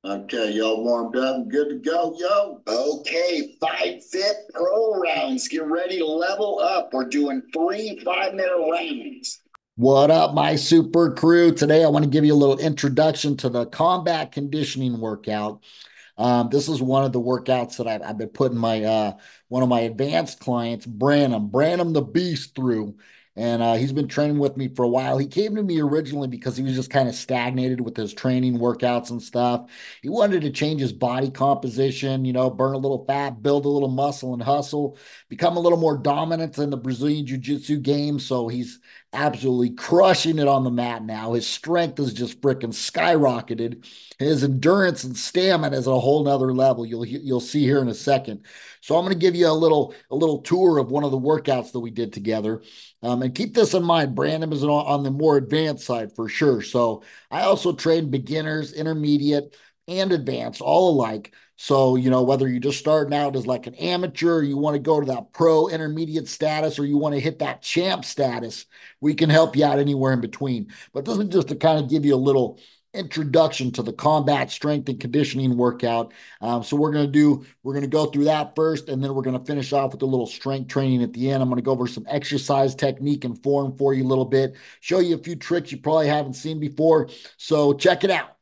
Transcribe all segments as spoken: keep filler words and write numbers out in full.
Okay, y'all warmed up and good to go, yo. Okay, five fit pro rounds. Get ready to level up. We're doing three five minute rounds. What up, my super crew? Today, I want to give you a little introduction to the combat conditioning workout. Um, this is one of the workouts that I've, I've been putting my uh, one of my advanced clients, Branum, Branum the Beast, through. And uh, he's been training with me for a while. He came to me originally because he was just kind of stagnated with his training workouts and stuff. He wanted to change his body composition, you know, burn a little fat, build a little muscle and hustle, become a little more dominant in the Brazilian Jiu-Jitsu game. So he's absolutely crushing it on the mat now. His strength is just freaking skyrocketed. His endurance and stamina is at a whole nother level. You'll you'll see here in a second. So I'm going to give you a little a little tour of one of the workouts that we did together. Um, and keep this in mind, Brandon is on, on the more advanced side for sure. So I also train beginners, intermediate, and advanced, all alike. So, you know, whether you're just starting out as like an amateur, or you want to go to that pro intermediate status, or you want to hit that champ status, we can help you out anywhere in between. But this is just to kind of give you a little introduction to the combat strength and conditioning workout. Um, so we're going to do, we're going to go through that first, and then we're going to finish off with a little strength training at the end. I'm going to go over some exercise technique and form for you a little bit, show you a few tricks you probably haven't seen before. So check it out.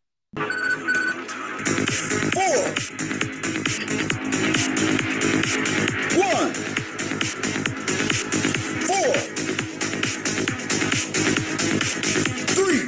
Four, one, four, three,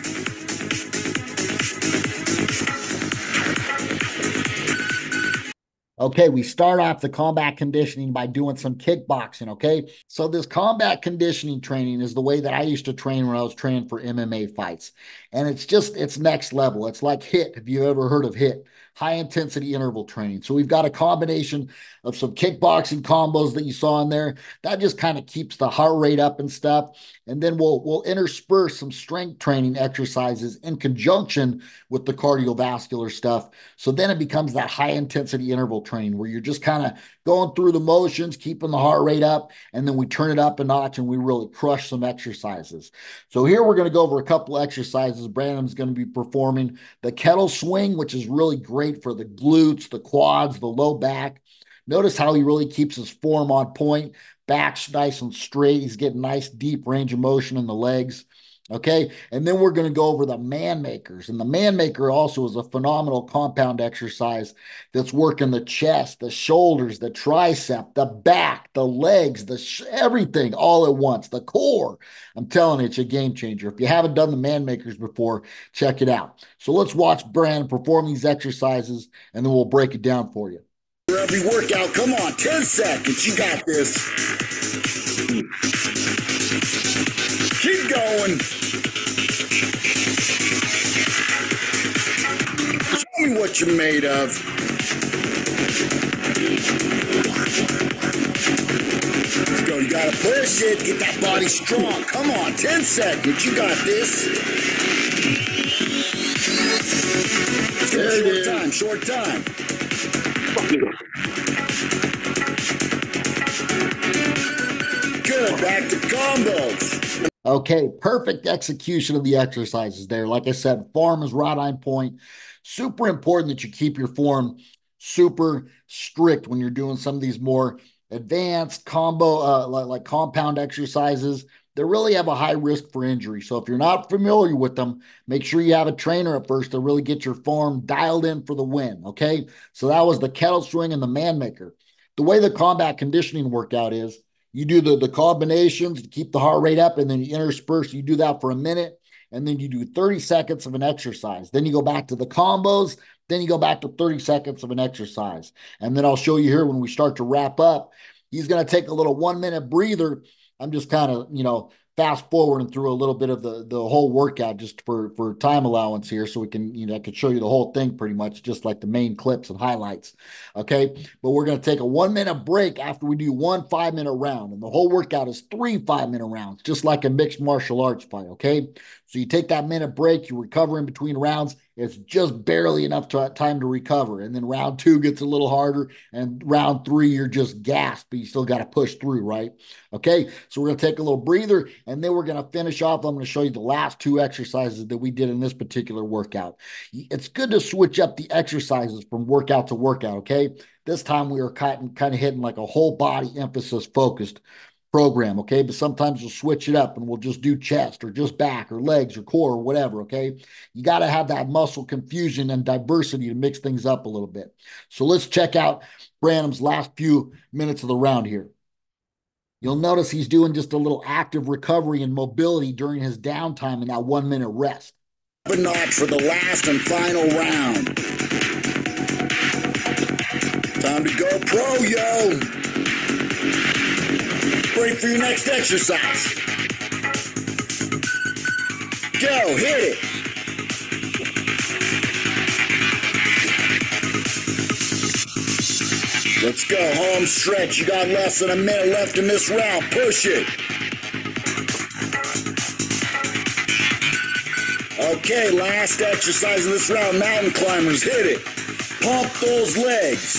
Okay, we start off the combat conditioning by doing some kickboxing, okay? So this combat conditioning training is the way that I used to train when I was training for M M A fights. And it's just, it's next level. It's like HIIT, if you ever heard of HIIT, high intensity interval training. So we've got a combination of some kickboxing combos that you saw in there. That just kind of keeps the heart rate up and stuff. And then we'll we'll intersperse some strength training exercises in conjunction with the cardiovascular stuff. So then it becomes that high intensity interval training where you're just kind of going through the motions, keeping the heart rate up, and then we turn it up a notch and we really crush some exercises. So here we're going to go over a couple exercises. Brandon's going to be performing the kettle swing, which is really great for the glutes, the quads, the low back. Notice how he really keeps his form on point. Back's nice and straight. He's getting nice deep range of motion in the legs. Okay. And then we're going to go over the man makers. And the man maker also is a phenomenal compound exercise that's working the chest, the shoulders, the tricep, the back, the legs, the sh- everything all at once, the core. I'm telling you, it's a game changer. If you haven't done the man makers before, check it out. So let's watch Brandon perform these exercises and then we'll break it down for you. for every workout. Come on, ten seconds. You got this. Keep going. Show me what you're made of. Let's go. You gotta push it. Get that body strong. Come on, ten seconds. You got this. Short time, short time. Good, back to combos. Okay, perfect execution of the exercises there. Like I said, form is right on point. Super important that you keep your form super strict when you're doing some of these more advanced combo, uh, like, like compound exercises. They really have a high risk for injury. So if you're not familiar with them, make sure you have a trainer at first to really get your form dialed in for the win. Okay, so that was the kettle swing and the man maker. The way the combat conditioning workout is, you do the, the combinations to keep the heart rate up, and then you intersperse. You do that for a minute, and then you do thirty seconds of an exercise. Then you go back to the combos. Then you go back to thirty seconds of an exercise. And then I'll show you here when we start to wrap up. He's going to take a little one minute breather. I'm just kind of, you know, fast forwarding through a little bit of the, the whole workout just for, for time allowance here. So we can, you know, I could show you the whole thing pretty much, just like the main clips and highlights. Okay. But we're going to take a one minute break after we do one five minute round. And the whole workout is three five minute rounds, just like a mixed martial arts fight. Okay. So you take that minute break, you recover in between rounds, It's just barely enough to, time to recover. And then round two gets a little harder. And round three, you're just gasped, but you still got to push through, right? Okay, so we're going to take a little breather, and then we're going to finish off. I'm going to show you the last two exercises that we did in this particular workout. It's good to switch up the exercises from workout to workout, okay? This time we were kind of, kind of hitting like a whole body emphasis focused program, okay? But sometimes we'll switch it up and we'll just do chest or just back or legs or core or whatever, okay? You got to have that muscle confusion and diversity to mix things up a little bit. So let's check out Branum's last few minutes of the round here. You'll notice he's doing just a little active recovery and mobility during his downtime in that one minute rest. But not for the last and final round. Time to go pro, yo. Ready for your next exercise. Go, hit it. Let's go, home stretch. You got less than a minute left in this round. Push it. Okay, last exercise of this round. Mountain climbers, hit it. Pump those legs.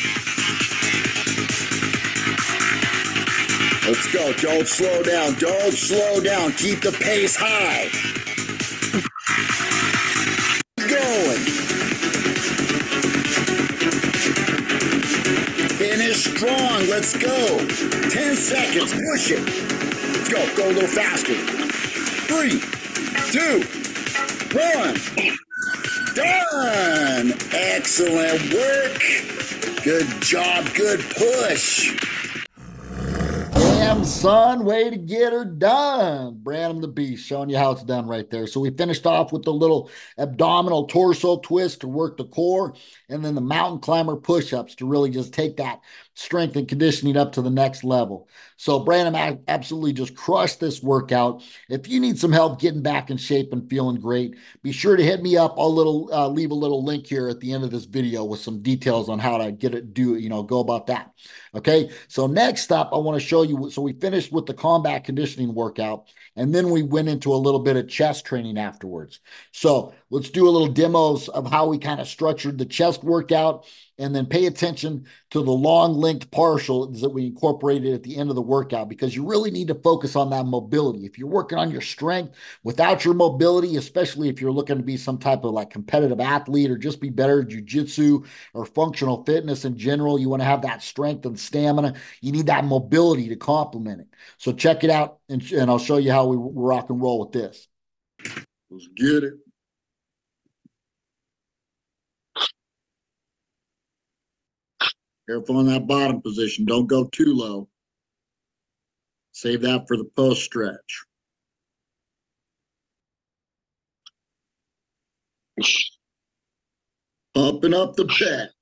Let's go. Don't slow down. Don't slow down. Keep the pace high. Going. Finish strong. Let's go. ten seconds. Push it. Let's go. Go a little faster. Three, two, one. Done. Excellent work. Good job. Good push. Damn, son, way to get her done. Branum the Beast, showing you how it's done right there. So we finished off with the little abdominal torso twist to work the core, and then the mountain climber push-ups to really just take that strength and conditioning up to the next level. So Branum absolutely just crushed this workout. If you need some help getting back in shape and feeling great, be sure to hit me up. I'll little uh, leave a little link here at the end of this video with some details on how to get it, do, you know, go about that. Okay, so next up, I want to show you. So we finished with the combat conditioning workout, and then we went into a little bit of chest training afterwards. So let's do a little demos of how we kind of structured the chest workout, and then pay attention to the long linked partials that we incorporated at the end of the workout, because you really need to focus on that mobility. If you're working on your strength without your mobility, especially if you're looking to be some type of like competitive athlete or just be better at jiu-jitsu or functional fitness in general, you want to have that strength and stamina. You need that mobility to complement it. So check it out, and, and I'll show you how we rock and roll with this. Let's get it. Careful in that bottom position. Don't go too low. Save that for the post stretch. Pumping up the chest.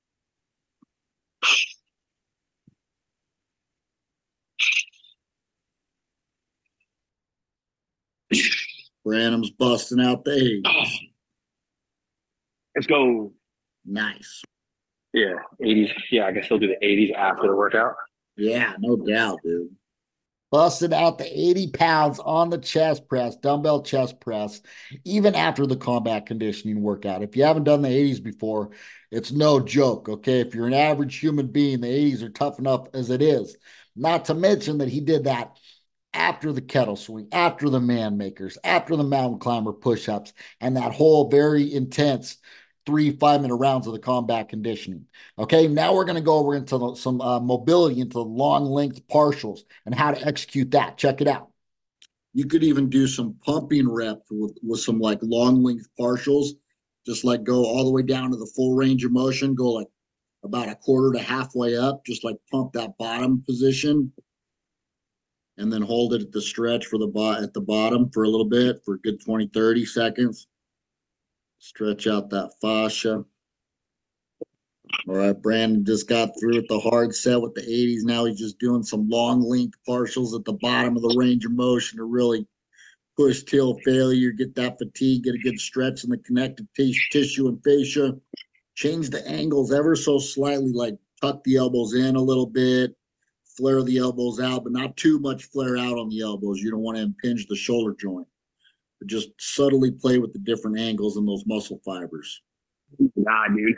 Branum's busting out the eighties. Let's go. Nice. Yeah, eighties. Yeah, I guess he'll do the eighties after the workout. Yeah, no doubt, dude. Busted out the eighty pounds on the chest press, dumbbell chest press, even after the combat conditioning workout. If you haven't done the eighties before, it's no joke, okay? If you're an average human being, the eighties are tough enough as it is. Not to mention that he did that after the kettle swing, after the man makers, after the mountain climber push-ups, and that whole very intense three five-minute rounds of the combat conditioning. Okay, now we're going to go over into the, some uh, mobility into long length partials and how to execute that. Check it out. You could even do some pumping reps with, with some like long length partials, just like go all the way down to the full range of motion, go like about a quarter to halfway up, just like pump that bottom position, and then hold it at the stretch for the bot at the bottom for a little bit for a good twenty, thirty seconds. Stretch out that fascia. All right, Brandon just got through with the hard set with the eighties. Now he's just doing some long length partials at the bottom of the range of motion to really push till failure, get that fatigue, get a good stretch in the connective t- tissue and fascia. Change the angles ever so slightly, like tuck the elbows in a little bit, flare the elbows out, but not too much flare out on the elbows. You don't want to impinge the shoulder joint. but just subtly play with the different angles in those muscle fibers. Nah, dude.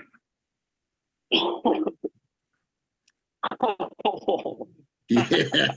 Yeah.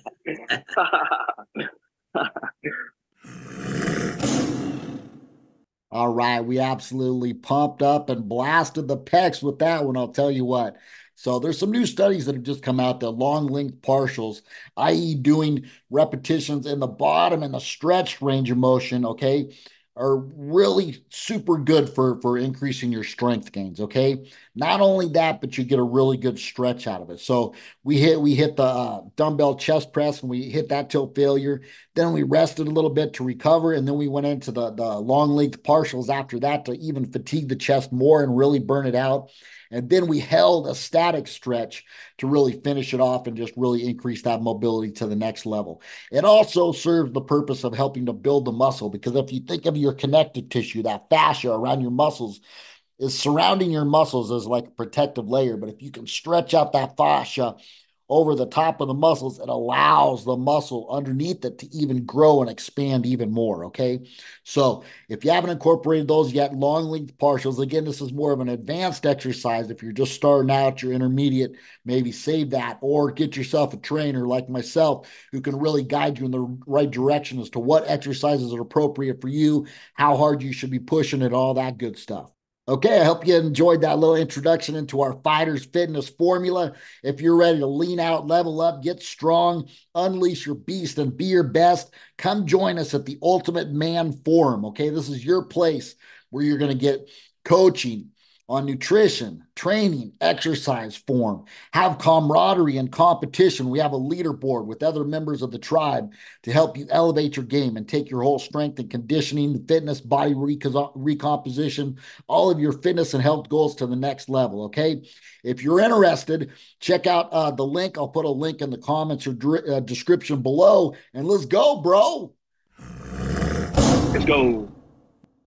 All right, we absolutely pumped up and blasted the pecs with that one, I'll tell you what. So there's some new studies that have just come out that long length partials, that is doing repetitions in the bottom and the stretched range of motion, okay, are really super good for, for increasing your strength gains, okay? Not only that, but you get a really good stretch out of it. So we hit we hit the uh, dumbbell chest press and we hit that till failure. Then we rested a little bit to recover, and then we went into the, the long length partials after that to even fatigue the chest more and really burn it out. And then we held a static stretch to really finish it off and just really increase that mobility to the next level. It also serves the purpose of helping to build the muscle, because if you think of your connective tissue, that fascia around your muscles is surrounding your muscles as like a protective layer. But if you can stretch out that fascia over the top of the muscles, it allows the muscle underneath it to even grow and expand even more. Okay. So if you haven't incorporated those yet, long length partials, again, this is more of an advanced exercise. If you're just starting out, you're intermediate, maybe save that or get yourself a trainer like myself who can really guide you in the right direction as to what exercises are appropriate for you, how hard you should be pushing it, all that good stuff. Okay, I hope you enjoyed that little introduction into our Fighters Fitness formula. If you're ready to lean out, level up, get strong, unleash your beast, and be your best, come join us at the Ultimate Man Forum. Okay, this is your place where you're going to get coaching on nutrition, training, exercise form, have camaraderie and competition. We have a leaderboard with other members of the tribe to help you elevate your game and take your whole strength and conditioning, fitness, body recomposition, all of your fitness and health goals to the next level. Okay. If you're interested, check out uh, the link. I'll put a link in the comments or uh, description below, and let's go, bro. Let's go.